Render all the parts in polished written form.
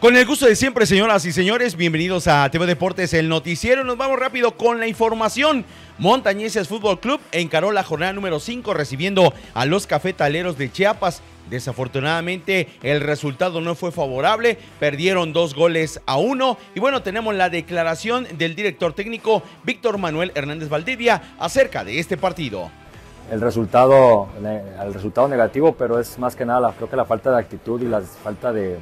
Con el gusto de siempre, señoras y señores, bienvenidos a TV Deportes, el noticiero. Nos vamos rápido con la información. Montañeses Fútbol Club encaró la jornada número 5 recibiendo a los Cafetaleros de Chiapas. Desafortunadamente el resultado no fue favorable, perdieron 2-1. Y bueno, tenemos la declaración del director técnico Víctor Manuel Hernández Valdivia acerca de este partido. El resultado negativo, pero es más que nada creo que la falta de actitud y la falta de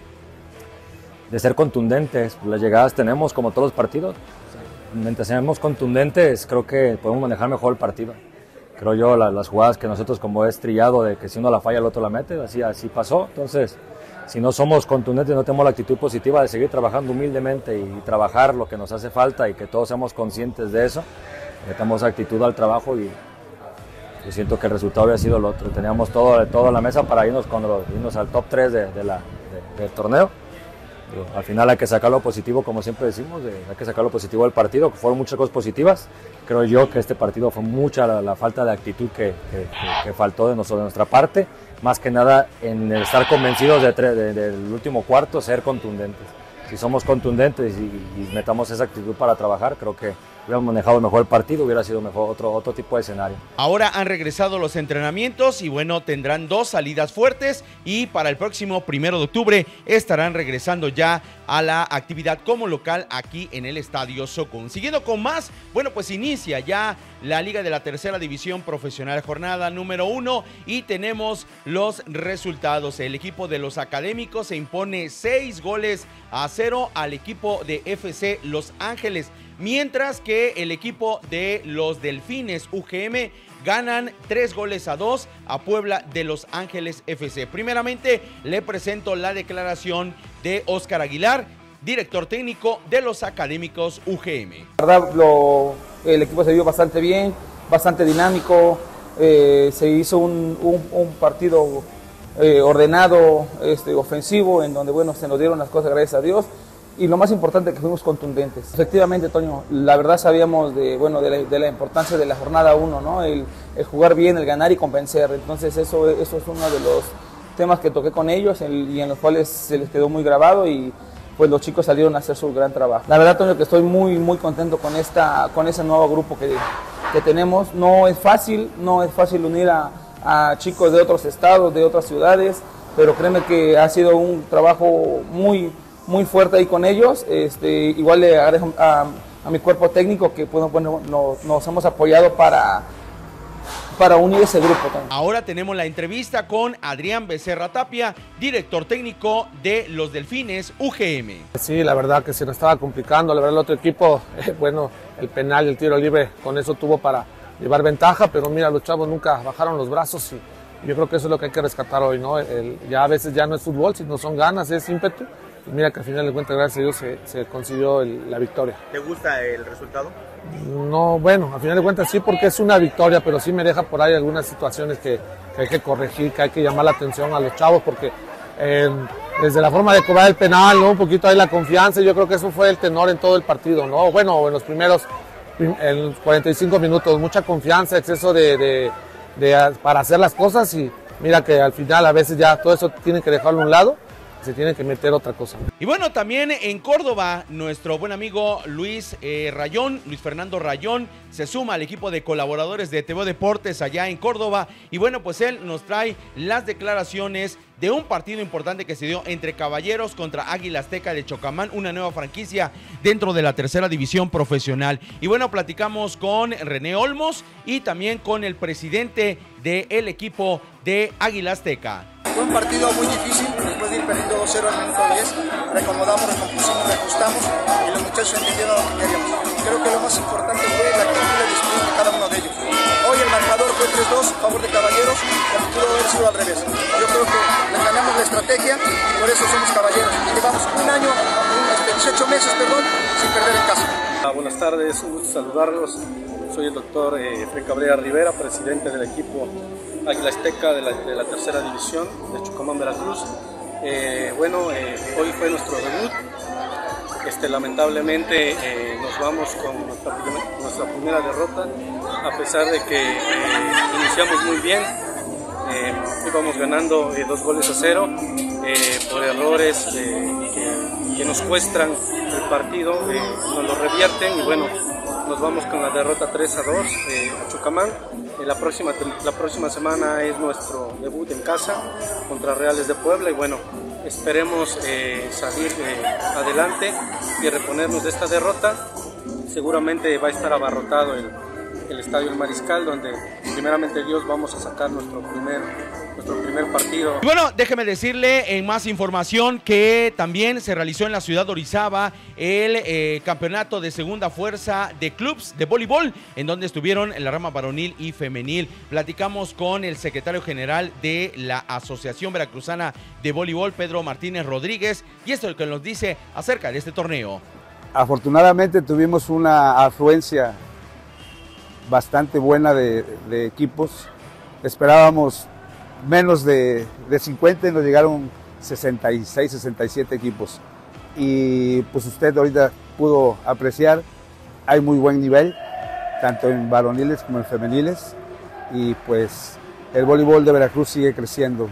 ser contundentes. Las llegadas tenemos como todos los partidos. Mientras seamos contundentes, creo que podemos manejar mejor el partido. Creo yo, las jugadas que nosotros, como es trillado, de que si uno la falla el otro la mete, así pasó. Entonces, si no somos contundentes, no tenemos la actitud positiva de seguir trabajando humildemente y trabajar lo que nos hace falta y que todos seamos conscientes de eso, metamos actitud al trabajo y yo siento que el resultado había sido el otro. Teníamos todo en la mesa para irnos al top 3 del torneo. Al final hay que sacar lo positivo, como siempre decimos, hay que sacar lo positivo del partido, que fueron muchas cosas positivas. Creo yo que este partido fue mucha la falta de actitud que faltó de nuestra parte, más que nada en estar convencidos del último cuarto, ser contundentes. Si somos contundentes y metamos esa actitud para trabajar, creo que hubiéramos manejado mejor el partido, hubiera sido mejor otro tipo de escenario. Ahora han regresado los entrenamientos y bueno, tendrán 2 salidas fuertes y para el próximo 1 de octubre estarán regresando ya a la actividad como local aquí en el Estadio Socón. Siguiendo con más, bueno, pues inicia ya la Liga de la Tercera División Profesional, jornada número 1 y tenemos los resultados. El equipo de los Académicos se impone 6-0 al equipo de FC Los Ángeles, mientras que el equipo de los Delfines UGM ganan 3-2 a Puebla de Los Ángeles FC. Primeramente, le presento la declaración de Óscar Aguilar, director técnico de los Académicos UGM. La verdad, el equipo se vio bastante bien, bastante dinámico, se hizo un partido ordenado, ofensivo, en donde bueno, se nos dieron las cosas, gracias a Dios. Y lo más importante, que fuimos contundentes. Efectivamente, Toño, la verdad sabíamos de la importancia de la jornada 1, ¿no? El jugar bien, el ganar y convencer. Entonces eso es uno de los temas que toqué con ellos y en los cuales se les quedó muy grabado y pues los chicos salieron a hacer su gran trabajo. La verdad, Toño, que estoy muy contento con ese nuevo grupo que tenemos. No es fácil unir a chicos de otros estados, de otras ciudades, pero créeme que ha sido un trabajo muy fuerte ahí con ellos. Igual le agradezco a mi cuerpo técnico que bueno, nos hemos apoyado para unir ese grupo también. Ahora tenemos la entrevista con Adrián Becerra Tapia, director técnico de los Delfines UGM. Sí, la verdad que se nos estaba complicando, la verdad el otro equipo, bueno, el penal y el tiro libre con eso tuvo para llevar ventaja, pero mira, los chavos nunca bajaron los brazos y yo creo que eso es lo que hay que rescatar hoy, ¿no? Ya a veces ya no es fútbol, sino son ganas, es ímpetu. Y mira que al final de cuentas, gracias a Dios, se consiguió la victoria. ¿Te gusta el resultado? No, bueno, al final de cuentas sí, porque es una victoria, pero sí me deja por ahí algunas situaciones que hay que corregir, que hay que llamar la atención a los chavos, porque desde la forma de cobrar el penal, ¿no? Un poquito ahí la confianza, yo creo que eso fue el tenor en todo el partido, ¿no? Bueno, en los primeros 45 minutos, mucha confianza, exceso para hacer las cosas y mira que al final a veces ya todo eso tienen que dejarlo a un lado. Se tiene que meter otra cosa. Y bueno, también en Córdoba, nuestro buen amigo Luis Fernando Rayón, se suma al equipo de colaboradores de TV Deportes allá en Córdoba. Y bueno, pues él nos trae las declaraciones de un partido importante que se dio entre Caballeros contra Águila Azteca de Chocamán, una nueva franquicia dentro de la tercera división profesional. Y bueno, platicamos con René Olmos y también con el presidente del equipo de Águila Azteca. Fue un partido muy difícil, después de ir perdiendo 2-0 al minuto 10, reacomodamos, recompusimos, reajustamos y los muchachos entendieron lo que queríamos. Creo que lo más importante fue la actitud y la disciplina de cada uno de ellos. Hoy el marcador fue 3-2 a favor de Caballeros, pero pudo haber sido al revés. Yo creo que les ganamos la estrategia y por eso somos Caballeros. Y llevamos 18 meses, sin perder en casa. Buenas tardes, un gusto saludarlos. Soy el doctor Efraín Cabrera Rivera, presidente del equipo Águila Azteca de la tercera división de Chocamán, Veracruz. Hoy fue nuestro debut. Lamentablemente nos vamos con nuestra primera derrota, a pesar de que iniciamos muy bien. Íbamos ganando 2-0 por errores que nos cuestan el partido, nos lo revierten y bueno, nos vamos con la derrota 3-2 a Chucamán. La próxima semana es nuestro debut en casa contra Reales de Puebla y bueno, esperemos salir adelante y reponernos de esta derrota. Seguramente va a estar abarrotado el Estadio El Mariscal, donde primeramente Dios vamos a sacar nuestro primer partido. Y bueno, déjeme decirle en más información que también se realizó en la ciudad de Orizaba el campeonato de segunda fuerza de clubs de voleibol, en donde estuvieron en la rama varonil y femenil. Platicamos con el secretario general de la Asociación Veracruzana de Voleibol, Pedro Martínez Rodríguez, y esto es lo que nos dice acerca de este torneo. Afortunadamente tuvimos una afluencia bastante buena de equipos. Esperábamos menos de 50 y nos llegaron 66, 67 equipos. Y pues usted ahorita pudo apreciar, hay muy buen nivel, tanto en varoniles como en femeniles. Y pues el voleibol de Veracruz sigue creciendo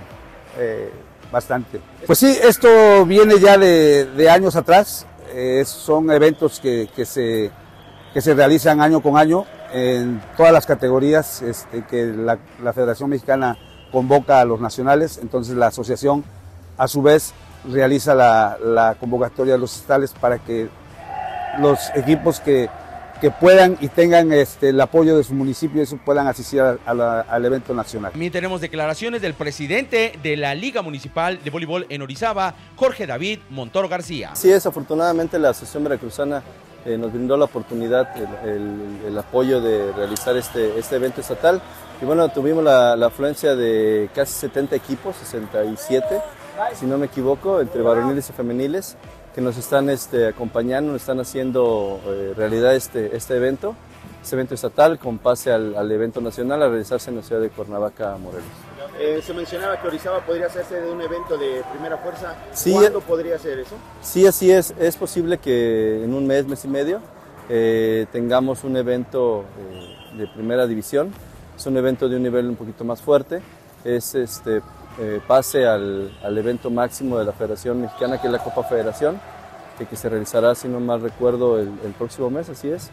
bastante. Pues sí, esto viene ya de años atrás. Son eventos que se realizan año con año en todas las categorías que la Federación Mexicana convoca a los nacionales. Entonces la asociación a su vez realiza la convocatoria de los estatales para que los equipos que puedan y tengan el apoyo de su municipio y eso puedan asistir al evento nacional. También tenemos declaraciones del presidente de la Liga Municipal de Voleibol en Orizaba, Jorge David Montoro García. Sí, afortunadamente la Asociación Veracruzana nos brindó la oportunidad, el apoyo de realizar este evento estatal. Y bueno, tuvimos la afluencia de casi 70 equipos, 67, si no me equivoco, entre varoniles y femeniles, que nos están acompañando, nos están haciendo realidad este evento estatal con pase al evento nacional a realizarse en la ciudad de Cuernavaca, Morelos. Se mencionaba que Orizaba podría hacerse de un evento de primera fuerza. Sí, ¿cuándo podría ser eso? Sí, así es. Es posible que en un mes y medio tengamos un evento de primera división. Es un evento de un nivel un poquito más fuerte. Es pase al evento máximo de la Federación Mexicana, que es la Copa Federación, que se realizará, si no mal recuerdo, el próximo mes, así es.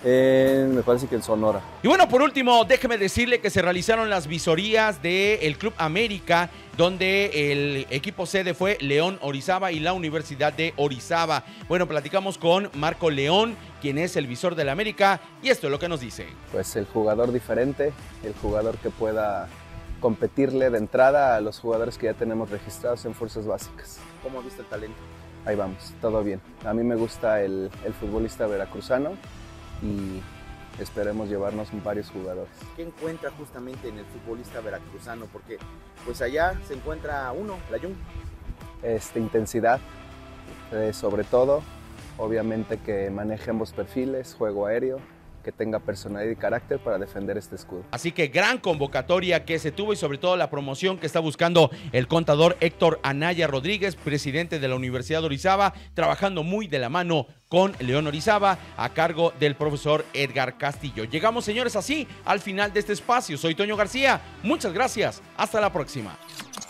Me parece que en Sonora. Y bueno, por último, déjeme decirle que se realizaron las visorías del Club América, donde el equipo sede fue León Orizaba y la Universidad de Orizaba. Bueno, platicamos con Marco León, quien es el visor del América, y esto es lo que nos dice. Pues el jugador diferente, el jugador que pueda competirle de entrada a los jugadores que ya tenemos registrados en fuerzas básicas. ¿Cómo viste el talento? Ahí vamos, todo bien. A mí me gusta el futbolista veracruzano y esperemos llevarnos varios jugadores. ¿Qué encuentra justamente en el futbolista veracruzano? Porque pues allá se encuentra uno, la Jung. Intensidad, sobre todo, obviamente que maneje ambos perfiles, juego aéreo, que tenga personalidad y carácter para defender este escudo. Así que gran convocatoria que se tuvo y sobre todo la promoción que está buscando el contador Héctor Anaya Rodríguez, presidente de la Universidad de Orizaba, trabajando muy de la mano con León Orizaba a cargo del profesor Edgar Castillo. Llegamos, señores, así al final de este espacio. Soy Toño García. Muchas gracias. Hasta la próxima.